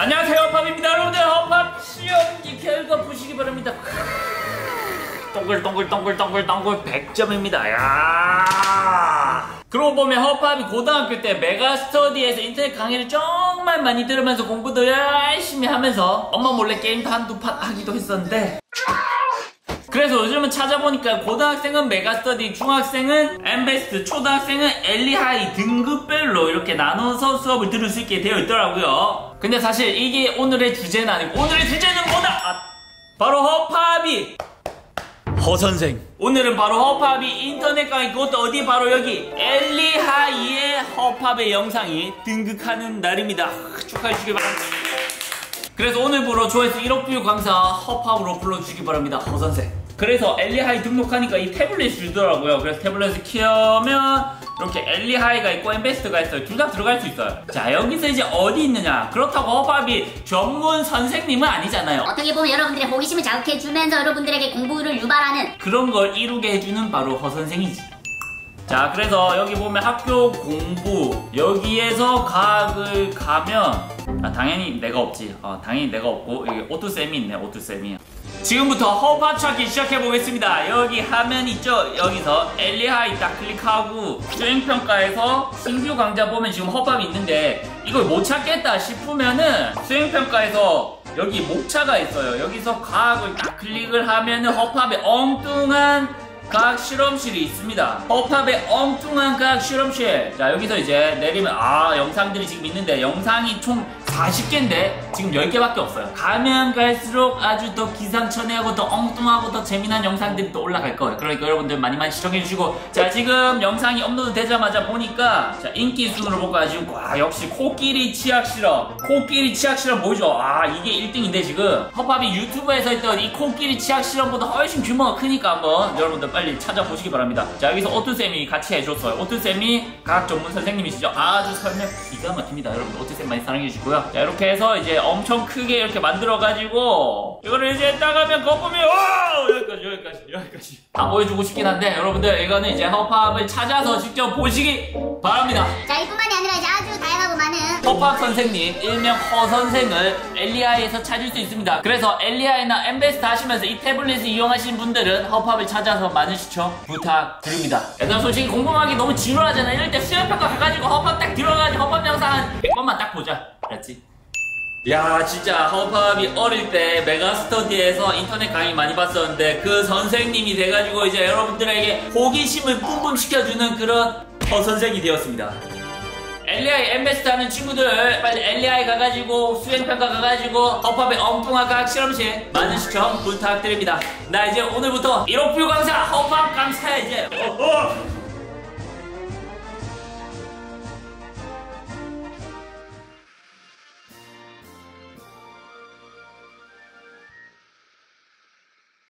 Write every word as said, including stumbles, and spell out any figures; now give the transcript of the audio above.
안녕하세요, 허팝입니다. 여러분들 허팝 시험지 결과 보시기 바랍니다. 동글동글동글동글동글 백 점입니다. 야. 그러고 보면 허팝이 고등학교 때 메가스터디에서 인터넷 강의를 정말 많이 들으면서 공부도 열심히 하면서 엄마 몰래 게임도 한두 판 하기도 했었는데, 그래서 요즘은 찾아보니까 고등학생은 메가스터디, 중학생은 엠베스트, 초등학생은 엘리하이 등급별로 이렇게 나눠서 수업을 들을 수 있게 되어 있더라고요. 근데 사실 이게 오늘의 주제는 아니고, 오늘의 주제는 뭐다? 아, 바로 허팝이 허선생. 오늘은 바로 허팝이 인터넷 강의, 그것도 어디? 바로 여기 엘리하이의 허팝의 영상이 등극하는 날입니다. 축하해 주시기 바랍니다. 그래서 오늘부로 조회수 일억 뷰 강사 허팝으로 불러주시기 바랍니다. 허선생. 그래서 엘리하이 등록하니까 이 태블릿이 주더라고요. 그래서 태블릿을 키우면 이렇게 엘리하이가 있고 엠베스트가 있어요. 둘 다 들어갈 수 있어요. 자, 여기서 이제 어디 있느냐? 그렇다고 허팝이 전문 선생님은 아니잖아요. 어떻게 보면 여러분들의 호기심을 자극해주면서 여러분들에게 공부를 유발하는 그런 걸 이루게 해주는 바로 허선생이지. 자, 그래서 여기 보면 학교 공부, 여기에서 과학을 가면 아, 당연히 내가 없지. 어, 당연히 내가 없고 여기 오투쌤이 있네. 오투쌤이. 지금부터 허팝 찾기 시작해보겠습니다. 여기 화면 있죠? 여기서 엘리하이 딱 클릭하고 수행평가에서 신규 강좌 보면 지금 허팝이 있는데, 이걸 못 찾겠다 싶으면은 수행평가에서 여기 목차가 있어요. 여기서 과학을 딱 클릭을 하면은 허팝의 엉뚱한 과학 실험실이 있습니다. 허팝의 엉뚱한 과학 실험실. 자, 여기서 이제 내리면 아, 영상들이 지금 있는데 영상이 총 사십 개인데 지금 열 개밖에 없어요. 가면 갈수록 아주 더 기상천외하고 더 엉뚱하고 더 재미난 영상들이 또 올라갈 거예요. 그러니까 여러분들 많이 많이 시청해주시고. 자, 지금 영상이 업로드 되자마자 보니까 자, 인기 순으로 볼까요? 지금 와, 역시 코끼리 치약 실험. 코끼리 치약 실험 보이죠? 아, 이게 일 등인데 지금 허팝이 유튜브에서 했던 이 코끼리 치약 실험보다 훨씬 규모가 크니까 한번 여러분들 빨리 찾아보시기 바랍니다. 자, 여기서 오투쌤이 같이 해줬어요. 오투쌤이 과학 전문 선생님이시죠. 아주 설명 기가 막힙니다. 여러분 오투쌤 많이 사랑해주시고요. 자, 이렇게 해서 이제 엄청 크게 이렇게 만들어가지고 이거를 이제 따가면 거꾸면 오! 여기까지 여기까지 여기까지 다 보여주고 싶긴 한데, 여러분들 이거는 이제 허팝을 찾아서 직접 보시기 바랍니다. 자, 이뿐만이 아니라 이제 아주 다양하고 많은 허팝 선생님, 일명 허선생을 엘리하이에서 찾을 수 있습니다. 그래서 엘리하이나 엠베스트 하시면서 이 태블릿을 이용하시는 분들은 허팝을 찾아서 많은 시청 부탁드립니다. 얘들아, 솔직히 공부하기 너무 지루하잖아. 이럴 때 수행평가 가가지고 허팝 딱 들어가지고 허팝 영상 한 백 번만 딱 보자. 알았지? 야, 진짜 허팝이 어릴 때 메가스터디에서 인터넷 강의 많이 봤었는데 그 선생님이 돼가지고 이제 여러분들에게 호기심을 뿜뿜시켜주는 그런 허선생이 되었습니다. 엘리하이 엠베스트 하는 친구들 빨리 엘리하이 가가지고 수행평가 가가지고 허팝의 엉뚱한 과학 실험실 많은 시청 부탁드립니다. 나 이제 오늘부터 일억 뷰 강사 허팝 강사야 이제. 어허!